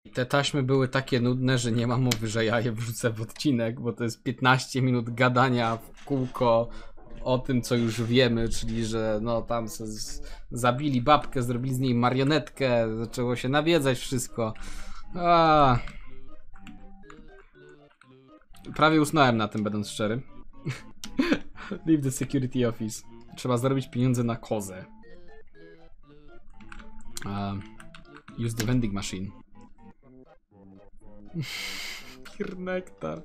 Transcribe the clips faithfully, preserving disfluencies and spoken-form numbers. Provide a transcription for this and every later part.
Te taśmy były takie nudne, że nie ma mowy, że ja je wrzucę w odcinek, bo to jest piętnaście minut gadania w kółko o tym, co już wiemy, czyli że no tam se z... zabili babkę, zrobili z niej marionetkę, zaczęło się nawiedzać wszystko. A... Prawie usnąłem na tym, będąc szczery. Leave the security office. Trzeba zarobić pieniądze na kozę. Uh, use the vending machine. Pir nektar.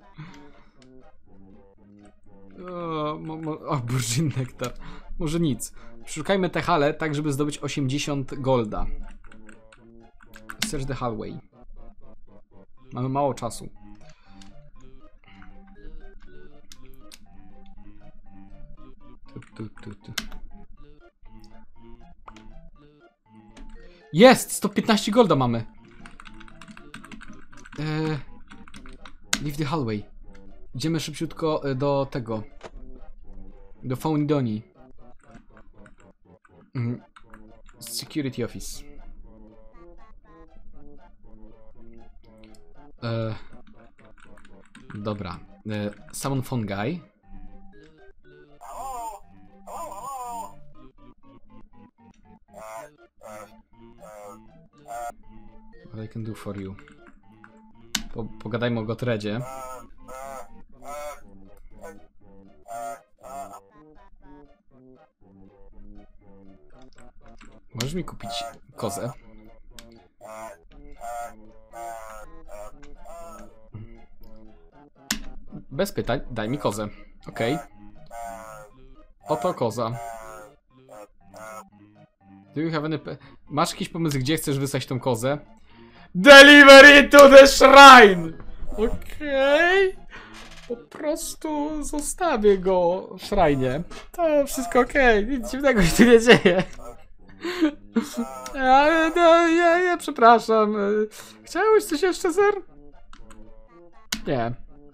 O, mo, mo, o burzyn nektar. Może nic. Szukajmy te hale, tak żeby zdobyć osiemdziesiąt golda. Search the hallway. Mamy mało czasu. Tu, tu, tu, tu. Jest! sto piętnaście golda mamy. Eee, leave the hallway. Idziemy szybciutko do tego. Do Foundoni. Mm. Security office. Eee, dobra. Eee, summon phone guy. What I can do for you. Po, pogadajmy o Gotredzie. Możesz mi kupić kozę? Bez pytań, daj mi kozę. Okej. Okay. Oto koza. Do you have any... Masz jakiś pomysł, gdzie chcesz wysłać tą kozę? Delivery to the shrine! Okej. Okay. Po prostu zostawię go w shrine. To wszystko okej. Okay. Nic dziwnego się tu nie dzieje. Ja, ja, ja, ja przepraszam. Chciałeś coś jeszcze, ser? Nie.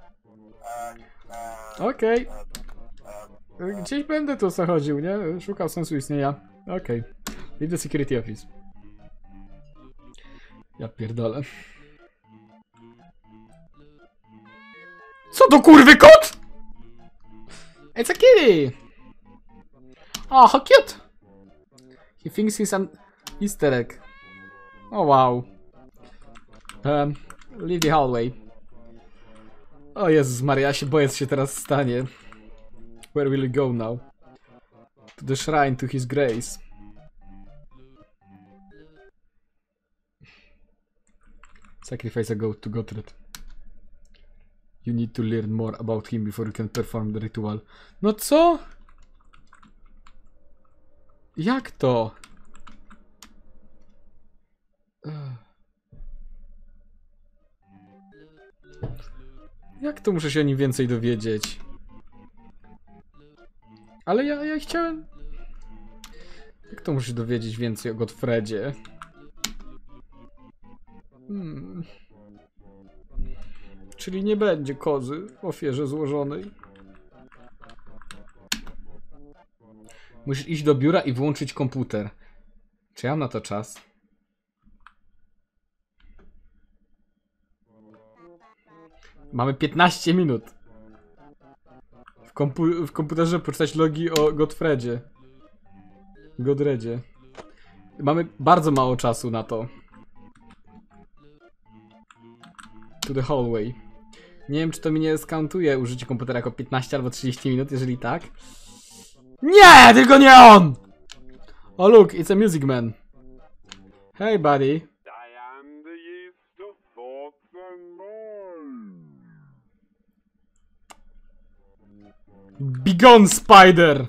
Okej. Okay. Gdzieś będę tu zachodził, nie? Szukał sensu istnienia. Okej. Okay. Leave the security office. Ja pierdolę. Co to kurwy kot? It's a kitty! Oh, how cute! He thinks he's an easter egg. Oh wow. Um, leave the hallway. O Jezus Maria, ja się boję, co się teraz stanie. Where will we go now? To the shrine to his grace. Sacrifice a goat to Gotred. You need to learn more about him before you can perform the ritual. No co? Jak to? Jak to muszę się o nim więcej dowiedzieć? Ale ja, ja chciałem... Jak to muszę się dowiedzieć więcej o Godfredzie? Hmm. Czyli nie będzie kozy w ofierze złożonej. Musisz iść do biura i włączyć komputer. Czy ja mam na to czas? Mamy piętnaście minut. W, kompu w komputerze poczytać logi o Godfredzie. Godredzie. Mamy bardzo mało czasu na to. To the hallway. Nie wiem, czy to mi nie skauntuje użycie komputera jako piętnaście albo trzydzieści minut, jeżeli tak. Nie, tylko nie on! Oh look, it's a music man. Hey buddy. Begone, spider!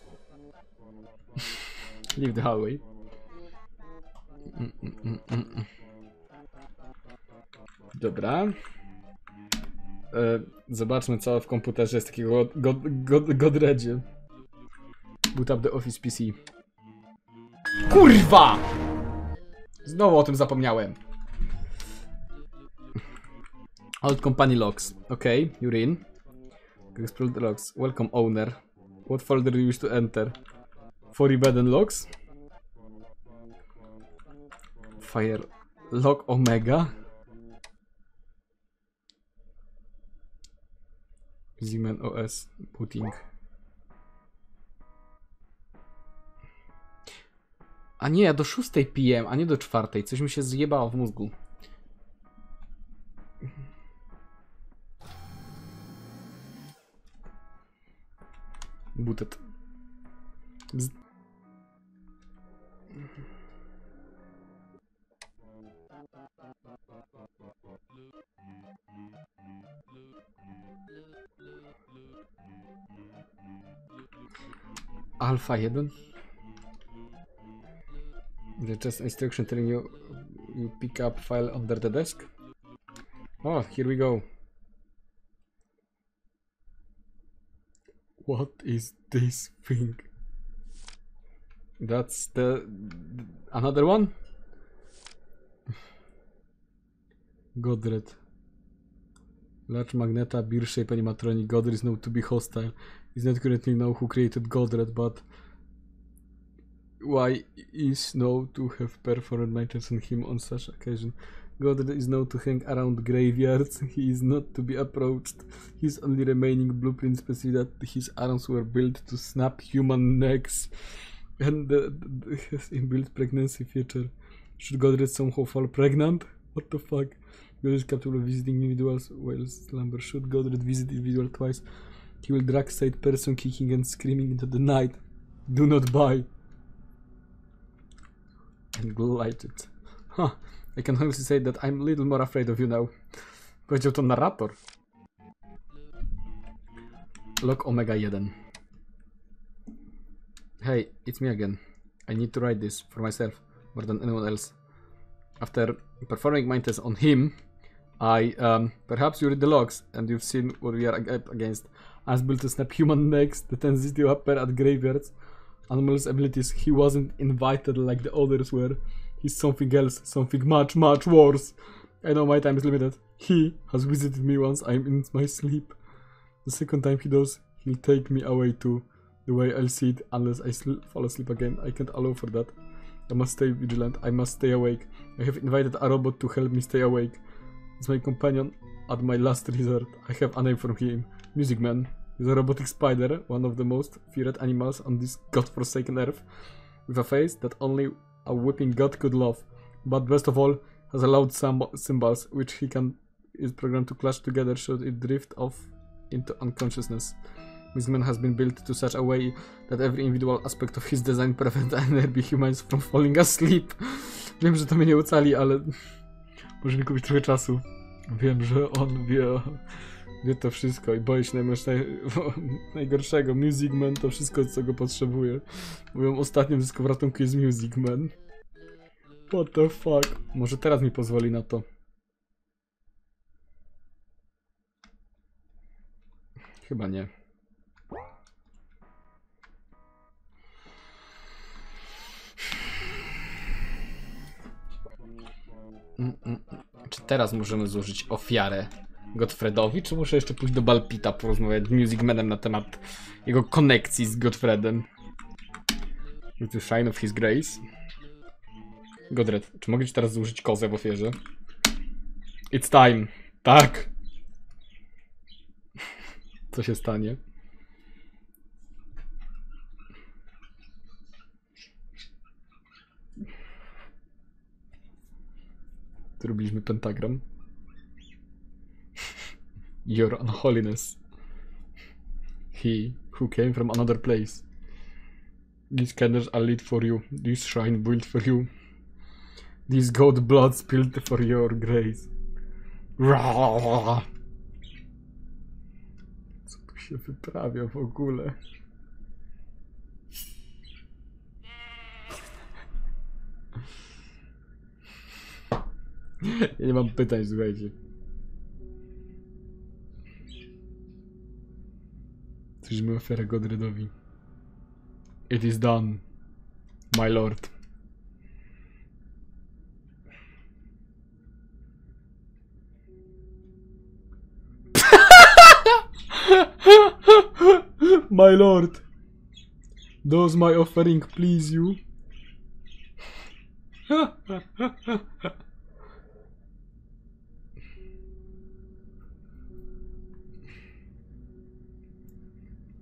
Leave the hallway. Mm, mm, mm, mm. Dobra. E, zobaczmy, co w komputerze jest takiego god, god, Godredzie. Boot up the office P C. Kurwa! Znowu o tym zapomniałem. Old company logs. Okay, you're in. Explode the logs. Welcome owner. What folder do you wish to enter? Forbidden logs. Fire log Omega. Zman O S booting. A nie, ja do szóstej pijem, a nie do czwartej. Coś mi się zjebało w mózgu. Booted. Bzz. Alpha jeden. The chest instruction telling you you pick up file under the desk. Oh, here we go. What is this thing? That's the another one? Godred. Large Magneta, beer shape animatronic. Godred is known to be hostile. It's not currently known who created Godred, but why is known to have performed maintenance on him on such occasion. Godred is known to hang around graveyards. He is not to be approached. His only remaining blueprint specifies that his arms were built to snap human necks and the, the, his inbuilt pregnancy feature. Should Godred somehow fall pregnant? What the fuck? Godred is capable of visiting individuals while slumber. Should Godred visit individual twice, he will drag side person kicking and screaming into the night. Do not buy. And light it. Huh. I can honestly say that I'm a little more afraid of you now. Powiedział to narrator. Log Omega jeden. Hey, it's me again. I need to write this for myself more than anyone else. After performing maintenance on him, I, um, perhaps you read the logs and you've seen what we are up against. As built to snap human necks, the tendency to appear at graveyards, anomalous abilities. He wasn't invited like the others were. He's something else, something much, much worse. I know my time is limited. He has visited me once I'm in my sleep. The second time he does, he'll take me away too. The way I'll see it, unless I fall asleep again. I can't allow for that. I must stay vigilant. I must stay awake. I have invited a robot to help me stay awake. It's my companion at my last resort. I have a name for him. Music Man. He's a robotic spider, one of the most feared animals on this godforsaken earth, with a face that only a whipping god could love. But best of all, has a loud cymbals, which he can is programmed to clash together should it drift off into unconsciousness. Music Man has been built to such a way that every individual aspect of his design prevents enemy humans from falling asleep. Wiem, że to mnie nie ocali, ale może mi kupić trochę czasu. Wiem, że on wie, wie to wszystko i boi się naj, najgorszego. Music Man to wszystko, co go potrzebuje. Moją ostatnią deską ratunku jest Music Man. What the fuck? Może teraz mi pozwoli na to. Chyba nie. Mm, mm. Czy teraz możemy złożyć ofiarę Godfredowi, czy muszę jeszcze pójść do Balpita porozmawiać z Music Manem na temat jego konekcji z Godfredem? With the shine of his grace. Godred, czy mogę ci teraz złożyć kozę w ofierze? It's time. Tak. Co się stanie? Zrobiliśmy pentagram. Your unholiness. He who came from another place. These candles are lit for you. This shrine built for you. This god blood spilled for your grace. Co tu się wyprawia w ogóle? Ja nie mam pytań, słuchajcie. Złożymy ofiarę Godredowi. It is done, my lord. My lord, does my offering please you?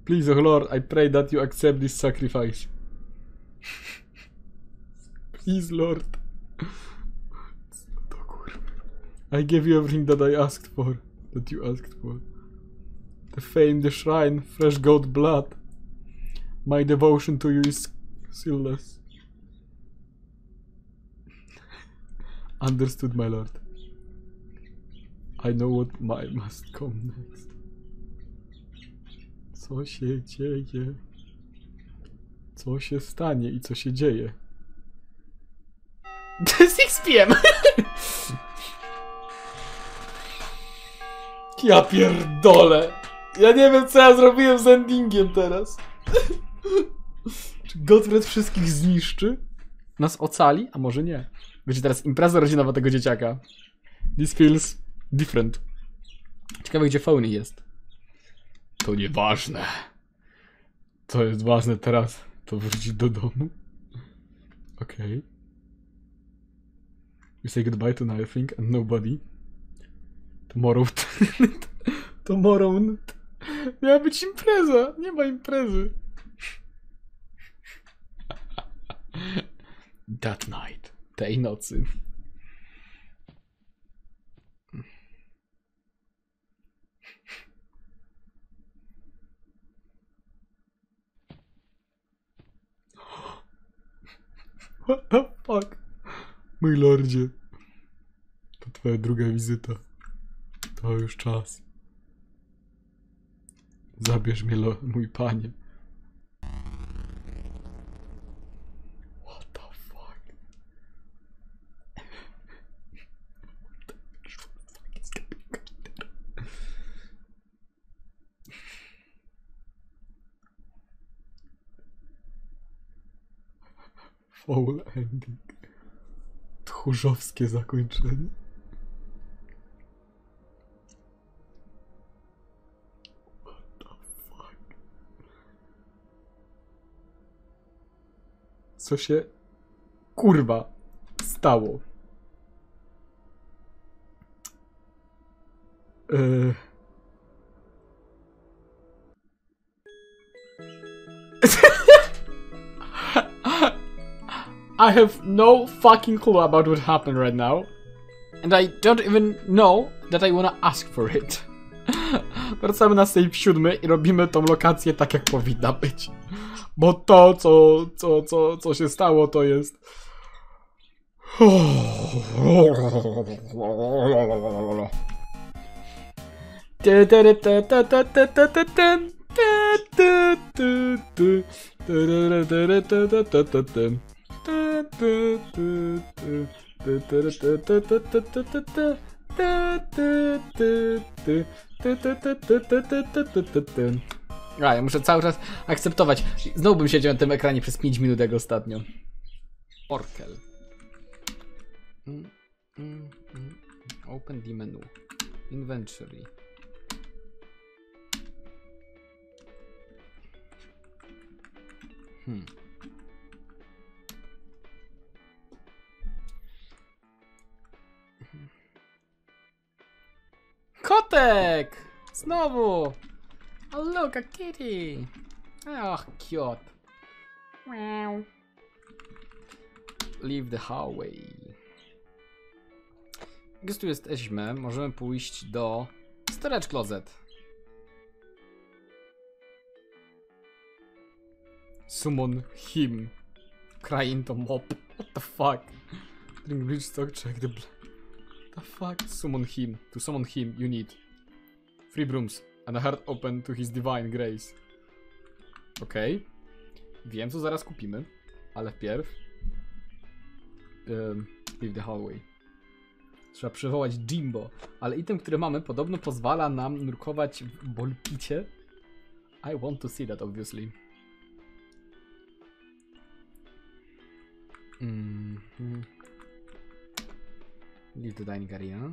Please, oh Lord, I pray that you accept this sacrifice. Please, Lord. I gave you everything that I asked for. That you asked for. The fame, the shrine, fresh goat blood. My devotion to you is sealess. Understood, my lord. I know what my must come next. Co się dzieje? Co się stanie i co się dzieje? six p m Ja pierdolę. Ja nie wiem, co ja zrobiłem z endingiem teraz. Czy Godfred wszystkich zniszczy? Nas ocali? A może nie? Będzie teraz impreza rodzinowa tego dzieciaka. This feels different. Ciekawe, gdzie Phony jest. To nieważne. Co jest ważne teraz, to wrócić do domu. Okej. Okay. You say goodbye to nothing and nobody. Tomorrow. Tomorrow. Miała być impreza. Nie ma imprezy. That night. Tej nocy. What the fuck? Mój lordzie. To twoja druga wizyta. To już czas. Zabierz mnie, mój panie. What the fuck? Foul ending. Tchórzowskie zakończenie. Co się kurwa stało? Eee... I have no fucking clue about what happened right now. And I don't even know that I wanna ask for it. Wracamy na save siódmy i robimy tą lokację tak, jak powinna być. Bo to, co, co, co, co się stało, to jest... A, ja muszę cały czas akceptować. Znowu bym siedział na tym ekranie przez pięć minut jak ostatnio. Orkel. Mm, mm, mm. Open the menu. Inventory. Hmm. Kotek! Znowu! Oh look, a kitty! Oh, cute. Meow. Leave the hallway. Jak tu jesteśmy, możemy pójść do storage closet. Summon him. Cry into mob. What the fuck? Drink bleach stock, check the blood. What the fuck? Summon him. To summon him, you need three brooms and a heart open to his divine grace. Okej. Okay. Wiem, co zaraz kupimy, ale wpierw um, leave the hallway. Trzeba przywołać Jimbo, ale item, który mamy, podobno pozwala nam nurkować w bolpicie. I want to see that, obviously. Mm-hmm. Leave the dining area.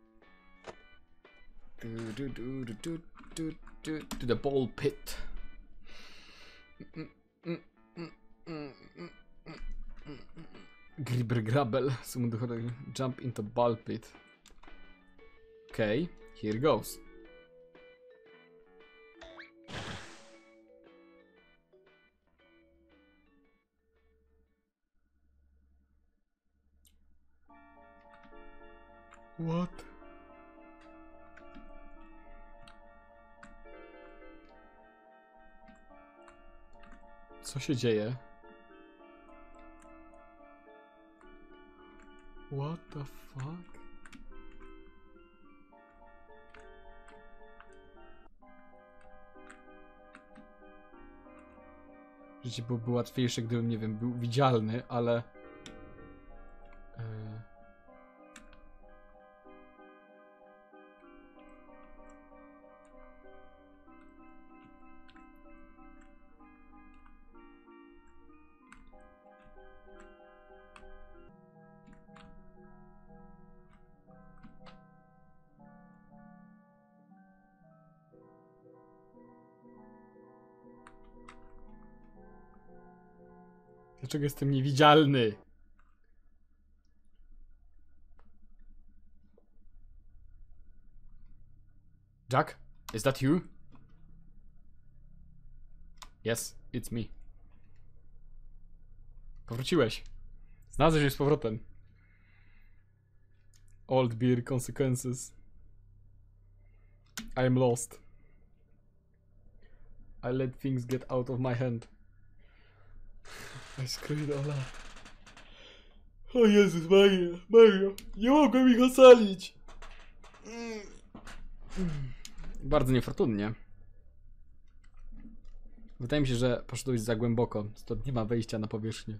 Do, do, do, do, do, do, to the ball pit. Mm, mm, mm, mm, mm, mm, mm. Gribber Grabel. Jump into ball pit. Okay, here goes. What? Co się dzieje? What the fuck? Życie byłoby łatwiejsze, gdybym, nie wiem, był widzialny, ale... Yy... Dlaczego jestem niewidzialny? Jack? Is that you? Yes, it's me. Powróciłeś. Znalazłeś mnie z powrotem. Old beer consequences. I am lost. I let things get out of my hand. I screwed all up. O Jezus Maria, Mario, nie mogłem ich ocalić. Mm. Mm. Bardzo niefortunnie. Wydaje mi się, że poszedłeś za głęboko, stąd nie ma wejścia na powierzchnię.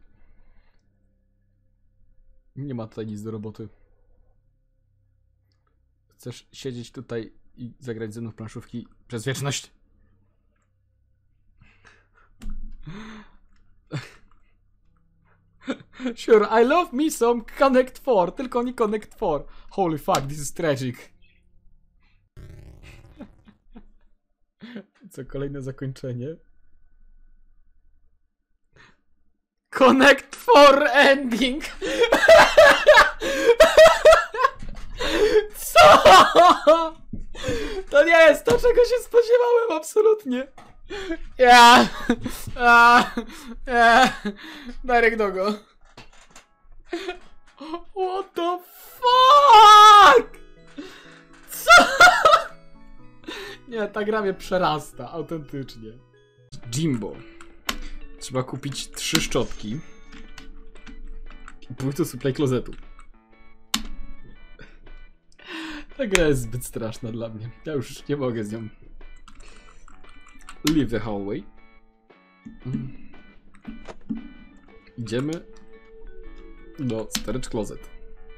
Nie ma tutaj nic do roboty. Chcesz siedzieć tutaj i zagrać ze mną w planszówki przez wieczność? Sure, I love me some Connect four, tylko nie Connect four. Holy fuck, this is tragic. Co, kolejne zakończenie? Connect four ending! Co? To nie jest to, czego się spodziewałem, absolutnie. Ja. Ja. Ja. Darek Dogo. What the fuck? Co? Nie, ta gra mnie przerasta, autentycznie. Jimbo. Trzeba kupić trzy szczotki i pójść do supply klozetu. Ta gra jest zbyt straszna dla mnie. Ja już nie mogę z nią. Leave the hallway. Mm. Idziemy do storage closet.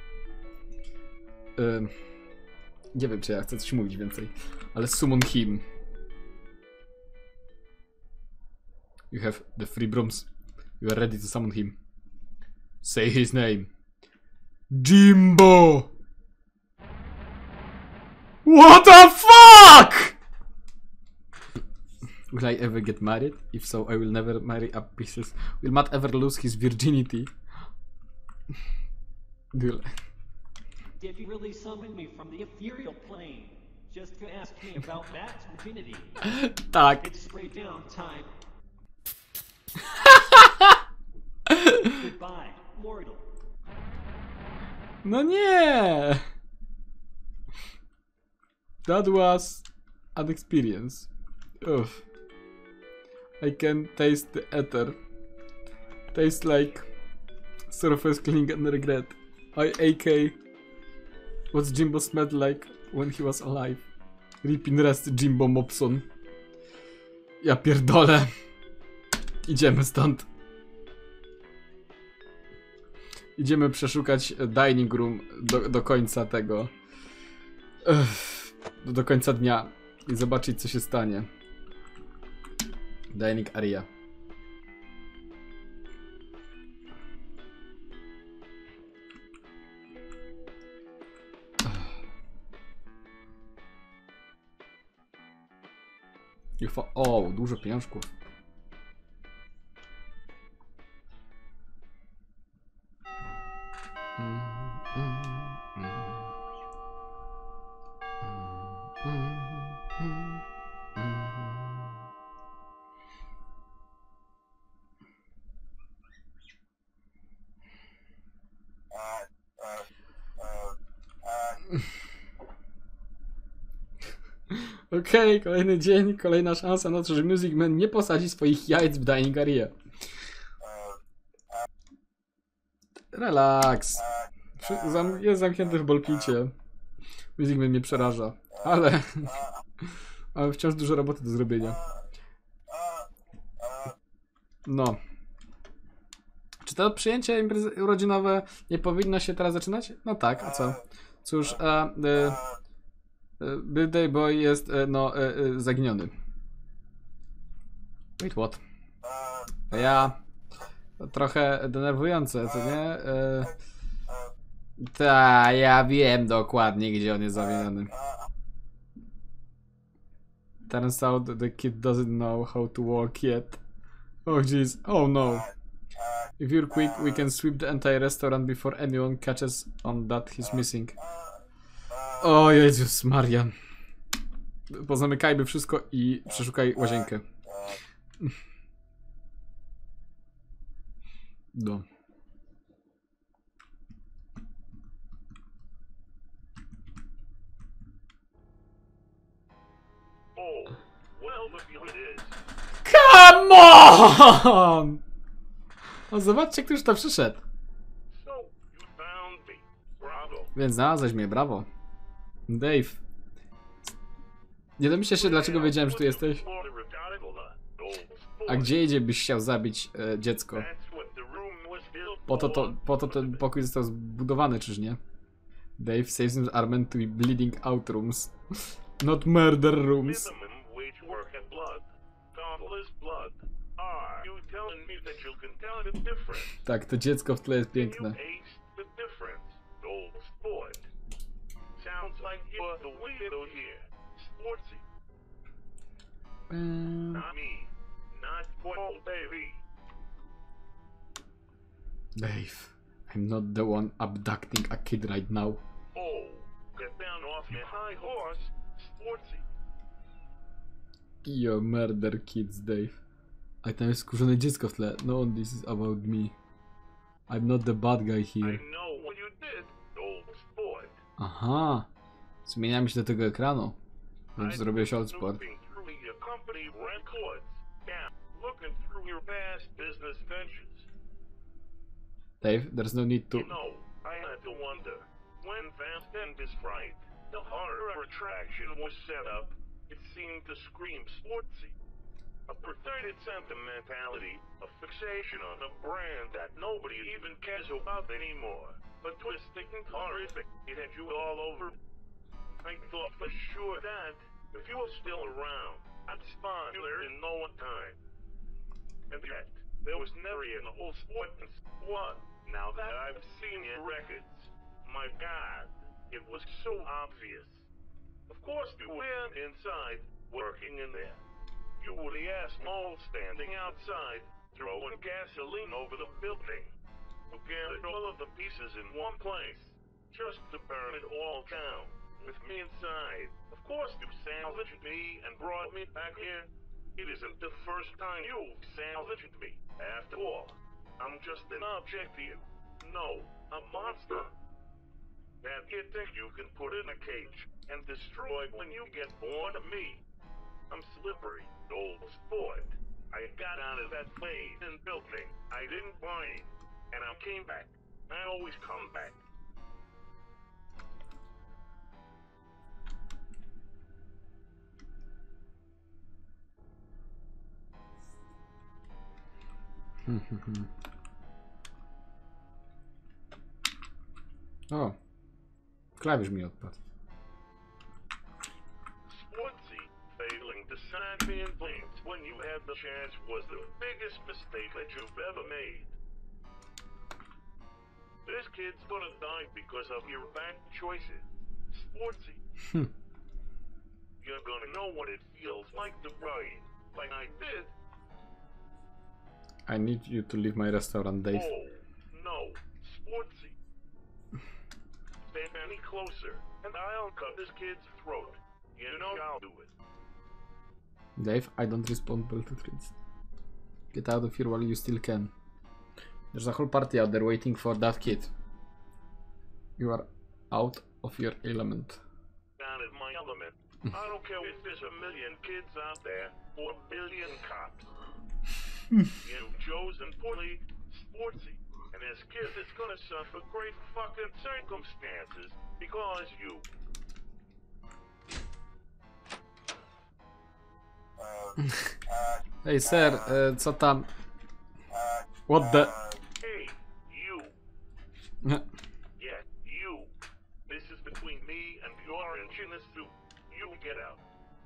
Yy, nie wiem, czy ja chcę coś mówić więcej, ale summon him. You have the three brooms. You are ready to summon him. Say his name. Jimbo! What the fuck?! Will I ever get married? If so, I will never marry up pieces. Will Matt ever lose his virginity? Did he really summon me from the ethereal plane just to ask me about Matt's virginity? Tak. It's straight down time. Goodbye, mortal. No nie! That was an experience. Ugh. I can taste the ether. Tastes like surface cleaning and regret. I A K what Jimbo smelled like when he was alive. Rip in rest Jimbo Mopson. Ja pierdolę. Idziemy stąd. Idziemy przeszukać dining room do, do końca tego. Ugh. Do, do końca dnia. I zobaczyć, co się stanie. Dining area. O, dużo pieniążków. Mm, mm, mm. Mm, mm, mm. Okej, okay, kolejny dzień, kolejna szansa na to, że Music Man nie posadzi swoich jajc w Dying Area. Relaks. Jest zamknięty w bolpicie. Music Man mnie przeraża. Ale... ale wciąż dużo roboty do zrobienia. No. Czy to przyjęcie imprezy urodzinowe nie powinno się teraz zaczynać? No tak, a co? Cóż, a, e, e, Birthday Boy jest, e, no, e, e, zaginiony. Wait, what? A ja... To trochę denerwujące, co nie? E, ta, ja wiem dokładnie, gdzie on jest zaginiony. Turns out the kid doesn't know how to walk yet. Oh jeez, oh no. If you're quick, we can sweep the entire restaurant before anyone catches on that he's missing. O Jezus Maria. Pozamykajmy wszystko i przeszukaj łazienkę. No. Come on! O, zobaczcie, kto już tam przyszedł. Więc znalazłeś mnie, brawo. Dave. Nie domyślasz się, dlaczego wiedziałem, że tu jesteś? A gdzie idzie, byś chciał zabić e, dziecko? Po to, to, po to ten pokój został zbudowany, czyż nie? Dave says them are meant to be bleeding out rooms. Not murder rooms. Tak, to dziecko w tle jest piękne. Um, Dave, I'm not the one abducting a kid right now. You murder kids, Dave. A tam jest skurzone dziecko w tle. No, this is about me. I'm not the bad guy here. Aha. Zmieniamy się do tego ekranu. Więc zrobię się odsport. Dave, there's no need to... A perverted sentimentality, a fixation on a brand that nobody even cares about anymore. A twisting and horrific, it had you all over. I thought for sure that, if you were still around, I'd spawn you there in no time. And yet, there was never in the whole sport and squad. Now that I've seen your records, my God, it was so obvious. Of course you were inside, working in there. You were the asshole standing outside, throwing gasoline over the building. You gathered all of the pieces in one place, just to burn it all down, with me inside. Of course you salvaged me and brought me back here. It isn't the first time you've salvaged me. After all, I'm just an object to you. No, a monster. That you think you can put in a cage and destroy when you get bored of me. I'm slippery, old sport. I got out of that plane and building. I didn't whine, and I came back. I always come back. O, klawisz mi odpadł. Being blamed when you had the chance was the biggest mistake that you've ever made. This kid's gonna die because of your bad choices. Sportsy. You're gonna know what it feels like to ride, like I did. I need you to leave my restaurant, Dave. Oh, no. Sportsy. Stand any closer, and I'll cut this kid's throat. You know I'll do it. Dave, I don't respond well to threats. Get out of here while you still can. There's a whole party out there waiting for that kid. You are out of your element. Down in my element. I don't care if there's a million kids out there or a billion cops. You've chosen poorly, sportsy. And this kid is gonna suffer great fucking circumstances because you. Ej, ser, e, co tam? What the? Hey, you. Yeah, you. This is between me and the orange in the suit. You get out.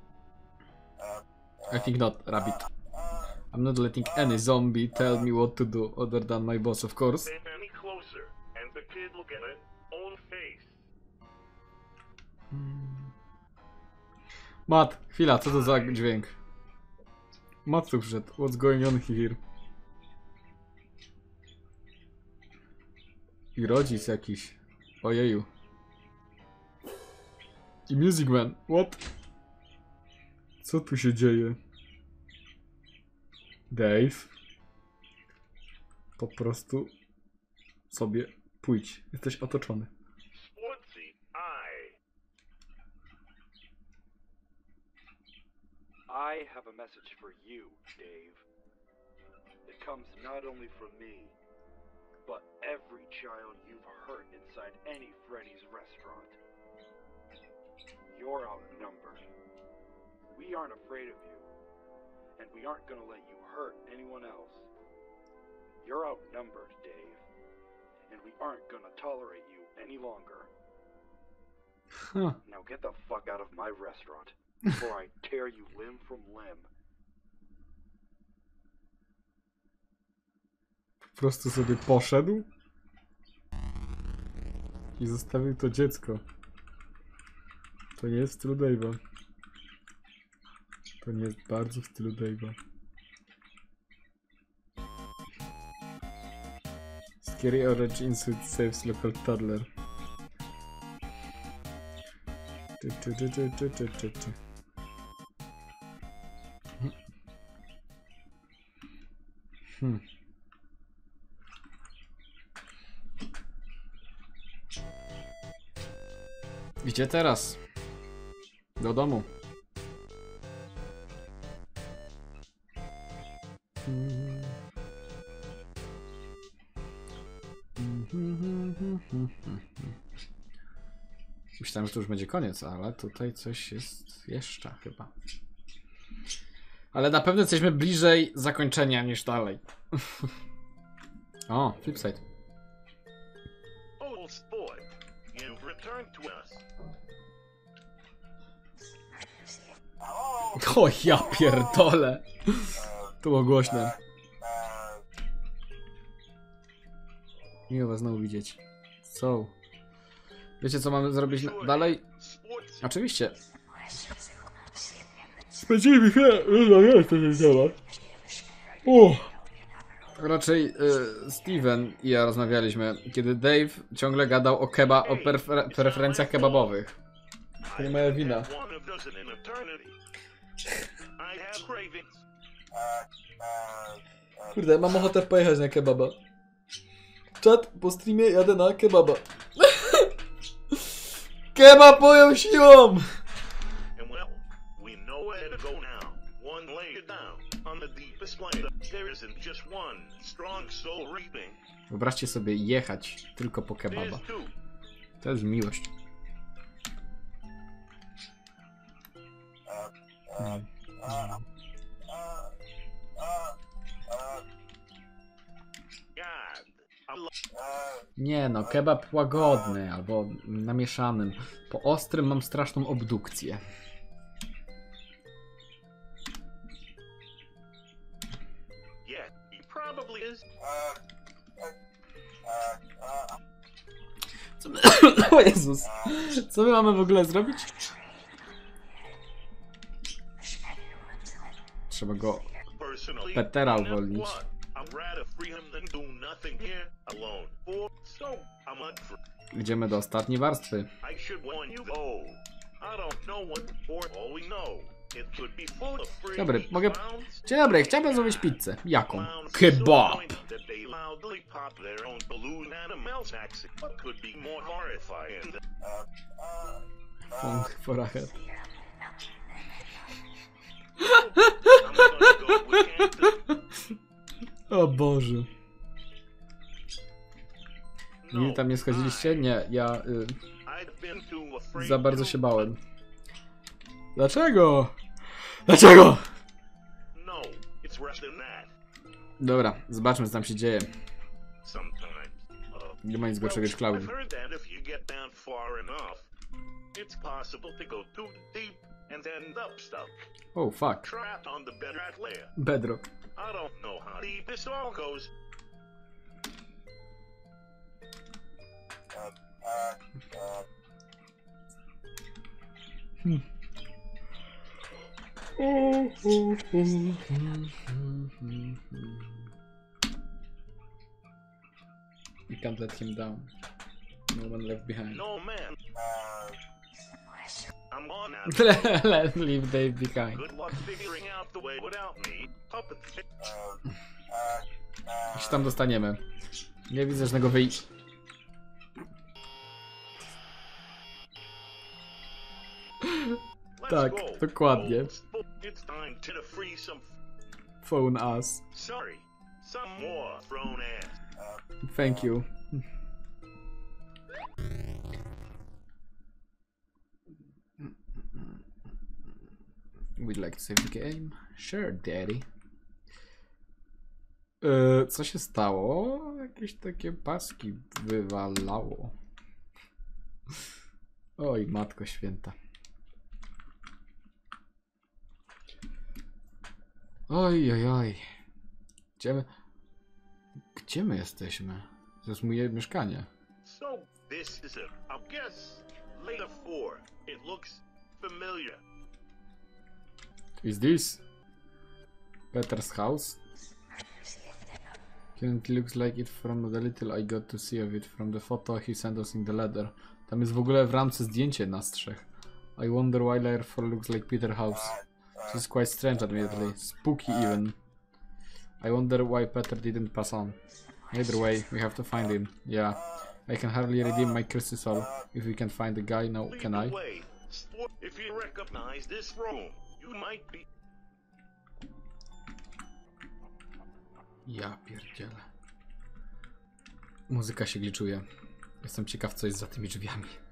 I think not, Rabbit. I'm not letting any zombie tell me what to do, other than my boss, of course. Step any closer, and the kid will get an own face. Matt, chwila, co to za dźwięk? Matt tu przyszedł. What's going on here? I rodzic jakiś. Ojeju. I Music Man. What? Co tu się dzieje? Dave. Po prostu sobie pójdź. Jesteś otoczony. Sportsy, I. I have a message for you, Dave. It comes not only from me, but every child you've hurt inside any Freddy's restaurant. You're outnumbered. We aren't afraid of you, and we aren't gonna let you hurt anyone else. You're outnumbered, Dave, and we aren't gonna tolerate you any longer. Huh. Now get the fuck out of my restaurant before I tear you limb from limb. Po prostu sobie poszedł i zostawił to dziecko. To nie jest w stylu Dave'a. To nie jest bardzo w stylu Dave'a. Scary Orange Insult saves local toddler. Ty, ty, ty, ty, ty, ty, ty, ty. Hmm. Gdzie teraz? Do domu. Myślałem, że to już będzie koniec, ale tutaj coś jest jeszcze chyba. Ale na pewno jesteśmy bliżej zakończenia niż dalej. O, flipside. Oh, sport. You've returned to us. O, ja pierdolę. To było głośne. Miło was znowu widzieć. So. Wiecie, co mamy zrobić na dalej? Oczywiście. Spędzimy chwilę. Raczej y, Steven i ja rozmawialiśmy, kiedy Dave ciągle gadał o keba, o prefer preferencjach kebabowych. To nie moja wina. Kurde, mam ochotę pojechać na kebaba. Czat, po streamie jadę na kebaba. Kebab moją siłą! Wyobraźcie sobie jechać tylko po kebaba. To jest miłość. Hmm. Nie no, kebab łagodny albo namieszanym. Po ostrym mam straszną obdukcję. Co my... O Jezus. Co my mamy w ogóle zrobić? Trzeba go Petera uwolnić. Idziemy do ostatniej warstwy. It could be full of free Dobry, mogę... clowns. Dzień dobry, chciałbym zamówić pizzę. Jaką? Kebab! That they loudly pop their own balloon animals acts. What could be more horrifying than Funk for a head. I'm gonna go with Canton. O Boże. No, Nigdy tam nie schodziliście? Nie, ja y, I've been too afraid za bardzo to- się bałem. Dlaczego? Dlaczego? No, it's worse than that. Dobra, zobaczmy co tam się dzieje. Sometimes. Uh, Nie ma nic gorszego niż I've Cloud. heard that if you get down far enough, it's possible to go too deep and end up stuck, Oh fuck. trapped on the bedrock layer. Bedrock. I don't know how deep this all goes. You can't let him down. No one left behind. No man. I'm on now. Let leave Dave behind. Good luck figuring out the way without me. Puppet fit. Jak się tam dostaniemy? Nie widzę żadnego wyjścia. Let's Tak, go. dokładnie. Oh, it's time to free some. Phone us. Sorry, some more thrown ass. Thank you. We'd like to save the game. Sure, daddy. Yy, co się stało? Jakieś takie paski wywalało. Oj, matko święta. Oj, oj, oj. Gdzie my... Gdzie my jesteśmy? To jest moje mieszkanie. So this is a, I guess, layer four. It looks familiar. Is this Peter's house? It looks like it from the little I got to see of it from the photo he sent us in the letter. Tam jest w ogóle w ramce zdjęcie nas trzech. I wonder why layer four looks like Peter's house. This is quite strange admittedly. Spooky even. I wonder why Peter didn't pass on. Either way, we have to find him. Yeah. I can hardly redeem my crystal if we can find the guy now, Lead can the I? way. Sport, if you recognize this room, you might be. Ja pierdzielę. Muzyka się gliczuje. Jestem ciekaw, co jest za tymi drzwiami.